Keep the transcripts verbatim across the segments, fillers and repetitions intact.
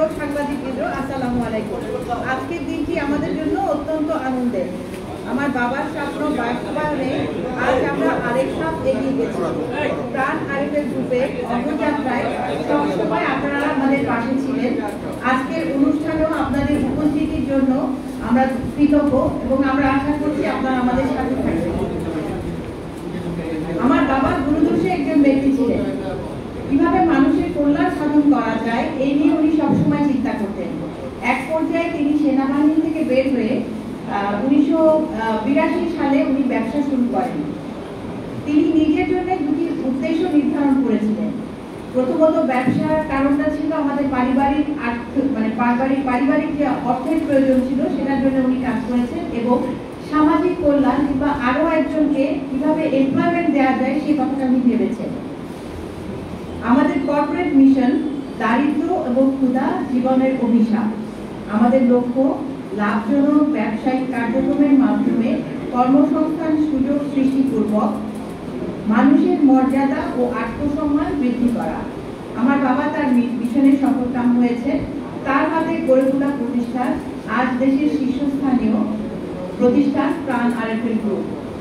সাংবাদিকবৃন্দ, আসসালামু আলাইকুম। আজকের দিনটি আমাদের জন্য অত্যন্ত আনন্দের। আমার বাবার স্বপ্ন বাস্তবায়নে আজ আমরা আরেক ধাপ এগিয়ে গেছি। প্রাণ আরএফএল গ্রুপের অগ্রযাত্রায় সবসময় আপনারা আমাদের পাশে ছিলেন। আজকের অনুষ্ঠানেও আপনাদের উপস্থিতির জন্য আমরা কৃতজ্ঞ এবং আমরা আশা করছি আপনারা আমাদের সাথে থাকবেন। আমার বাবা দূরদর্শী একজন ব্যক্তি ছিলেন। কিভাবে মানুষের কল্যাণ সাধন করা যায় এই নিয়ে উনি সবসময় চিন্তা করতেন। এক পর্যায়ে তিনি সেনাবাহিনী থেকে বের হয়ে উনিশশো বিরাশি সালে উনি ব্যবসা শুরু করেন। তিনি নিজের জন্য দুটি উদ্দেশ্য নির্ধারণ করেছিলেন। প্রথমত, ব্যবসার কারণটা ছিল আমাদের পারিবারিক মানে পারিবারিক পারিবারিক যে অর্থের প্রয়োজন ছিল সেটার জন্য উনি কাজ করেছেন, এবং সামাজিক কল্যাণ কিংবা আরো একজনকে কিভাবে এমপ্লয়মেন্ট দেওয়া যায় সেই কথাটা উনি ভেবেছেন। আমাদের কর্পোরেট মিশন দারিদ্র এবং ক্ষুধা জীবনের অভিশাপ। আমাদের লক্ষ্য লাভজনক ব্যবসায়িক কার্যক্রমের মাধ্যমে কর্মসংস্থান সুযোগ সৃষ্টিপূর্বক মানুষের মর্যাদা ও আত্মসম্মান বৃদ্ধি করা। আমার বাবা তার মিশনে সফলকাম হয়েছে। তার হাতে গড়ে তোলা প্রতিষ্ঠান আজ দেশের শীর্ষস্থানীয় প্রতিষ্ঠান প্রাণ আরএফএল গ্রুপ।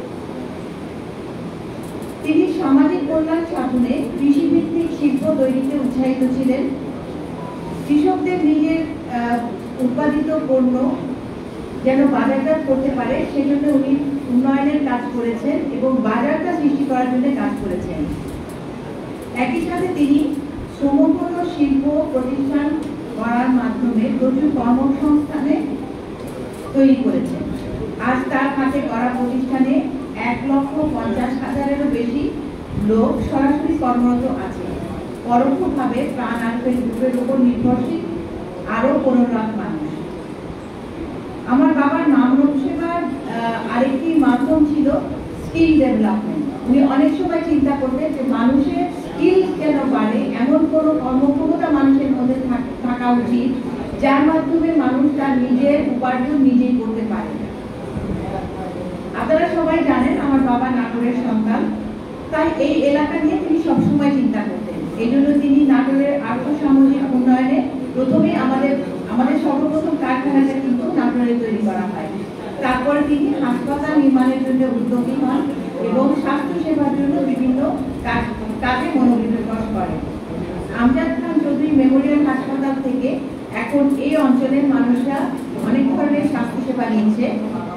তিনি সামাজিক কল্যাণ সাধনে কৃষিভিত্তিক শিল্প তৈরিতে উৎসাহিত ছিলেন। কৃষকদের নিজের উৎপাদিত পণ্য যেন বাজারজাত করতে পারে সেজন্য উনি উন্নয়নের কাজ করেছেন এবং বাজারটা সৃষ্টি করার জন্য কাজ করেছেন। একই সাথে তিনি শ্রমপূর্ণ শিল্প প্রতিষ্ঠান করার মাধ্যমে প্রচুর কর্মসংস্থানে তৈরি করেছেন। আজ তার হাতে করা প্রতিষ্ঠানে এক লক্ষ পঞ্চাশ হাজারেরও বেশি লোক সরাসরি কর্মরত আছে। পরোক্ষভাবে প্রাণ আরএফএল গ্রুপের উপর নির্ভরশীল আরো পনেরো লাখ মানুষ। আমার বাবার মানব সেবার আরেকটি মাধ্যম ছিল স্কিল ডেভেলপমেন্ট। উনি অনেক সময় চিন্তা করতেন যে মানুষের স্কিল কেন বাড়ে, এমন কোনো কর্মক্ষমতা মানুষের মধ্যে থাকা উচিত যার মাধ্যমে মানুষ তার নিজের উপার্জন নিজেই করতে পারে। আপনারা সবাই জানেন আমার বাবা নাটোরের সন্তান, তাই এই এলাকা নিয়ে তিনি সবসময় চিন্তা করতেন। এই জন্য তিনি নাটোরের আর্থসামাজিক উন্নয়নে প্রথমে আমাদের আমাদের সর্বপ্রথম কারখানাটা কিন্তু নাটোরে তৈরি করা হয়। তারপরে তিনি হাসপাতাল নির্মাণের জন্য উদ্যোগী হন এবং স্বাস্থ্য সেবার জন্য বিভিন্ন কাজে মনোনিবেশ করেন। আমজাদ খান চৌধুরী মেমোরিয়াল হাসপাতাল থেকে এখন এই অঞ্চলের মানুষরা অনেক ধরনের স্বাস্থ্য সেবা নিচ্ছে।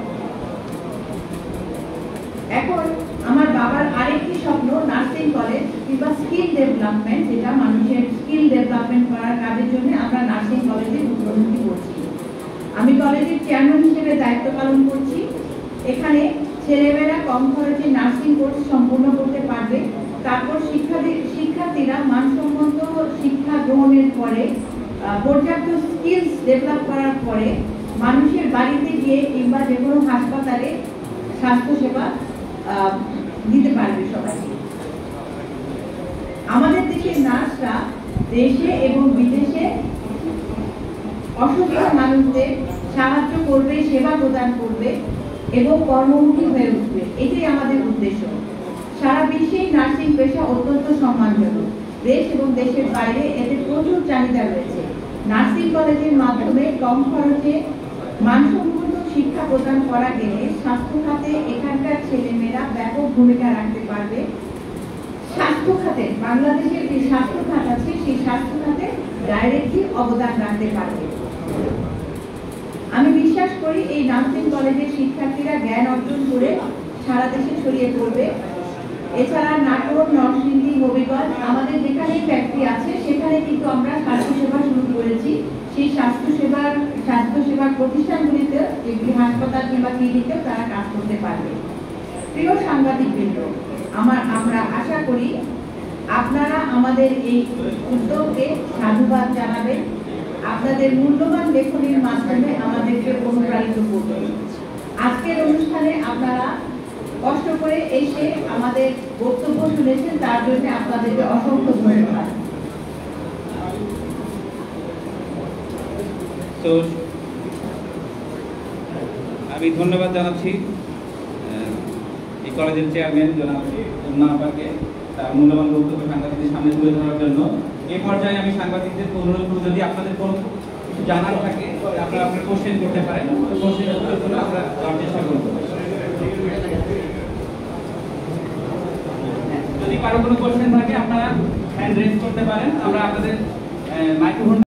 এখন আমার বাবার আরেকটি স্বপ্ন নার্সিং কলেজ কিংবা স্কিল ডেভেলপমেন্ট, যেটা মানুষের স্কিল ডেভেলপমেন্ট করার কাজের জন্য আমরা নার্সিং কলেজে উদ্বোধনী করছি। আমি কলেজের চেয়ারম্যান হিসেবে দায়িত্ব পালন করছি। এখানে ছেলেমেয়েরা কম খরচে নার্সিং কোর্স সম্পূর্ণ করতে পারবে। তারপর শিক্ষার্থী শিক্ষার্থীরা মানসম্মত শিক্ষা গ্রহণের পরে পর্যাপ্ত স্কিলস ডেভেলপ করার পরে মানুষের বাড়িতে গিয়ে কিংবা যে কোনো হাসপাতালে স্বাস্থ্যসেবা দিতে পারবে সবাইকে। আমাদের দেশের নার্সরা দেশে এবং বিদেশে অসুস্থ মানুষদের সাহায্য করবে, সেবা প্রদান করবে এবং কর্মমুখী হয়ে উঠবে। এটাই আমাদের উদ্দেশ্য। সারা বিশ্বে নার্সিং পেশা অত্যন্ত সম্মানজনক। দেশ এবং দেশের বাইরে এদের প্রচুর চাহিদা রয়েছে। নার্সিং কলেজের মাধ্যমে কম খরচে মানসম্পন্ন শিক্ষা প্রদান করা গেলে স্বাস্থ্য খাতে এখানকার ছেলেমেয়েরা ব্যাপক ভূমিকা রাখতে পারবে। স্বাস্থ্য খাতে বাংলাদেশের যে স্বাস্থ্য খাত আছে সেই স্বাস্থ্য খাতে ডাইরেক্টলি অবদান রাখতে পারবে। আমি বিশ্বাস করি এই নার্সিং কলেজের শিক্ষার্থীরা জ্ঞান অর্জন করে সারা দেশে ছড়িয়ে পড়বে। এছাড়া নাটোর, নরসিংদী, হবিগঞ্জ আমাদের যেখানেই ফ্যাক্টরি আছে সেখানে কিন্তু আমরা স্বাস্থ্যসেবা শুরু করেছি। সেই স্বাস্থ্যসেবার স্বাস্থ্যসেবার প্রতিষ্ঠানগুলিতে যেগুলি হাসপাতাল কিংবা ক্লিনিকেও তারা কাজ করতে পারবে। প্রিয় সাংবাদিকবৃন্দ, আমার আমরা আশা করি আপনারা আমাদের এই উদ্যোগকে সাধুবাদ জানাবেন। আপনাদের মূল্যবান লেখনীর মাধ্যমে আমাদেরকে অনুপ্রাণিত করবেন। আজকের অনুষ্ঠানে আপনারা কষ্ট করে এসে আমাদের বক্তব্য শুনেছেন, তার জন্য আপনাদেরকে অসংখ্য ধন্যবাদ। তো আমি ধন্যবাদ জানাচ্ছি এই কলেজের চেয়ারম্যান জনাব ণ-আরএফএলকে তার মূল্যবান বক্তব্য সাংবাদিকদের সামনে তুলে ধরার জন্য। এই পর্যায়ে আমি সাংবাদিকদের অনুরোধ করব, যদি আপনাদের কোনো কিছু জানার থাকে আপনারা আপনার কোশ্চেন করতে পারেন, কোশ্চেনের উত্তরগুলো আমরা দেওয়ার চেষ্টা করব। যদি কারো কোনো কোশ্চেন থাকে আপনারা হ্যান্ড রেজ করতে পারেন, আমরা আপনাদের মাইক্রোফোন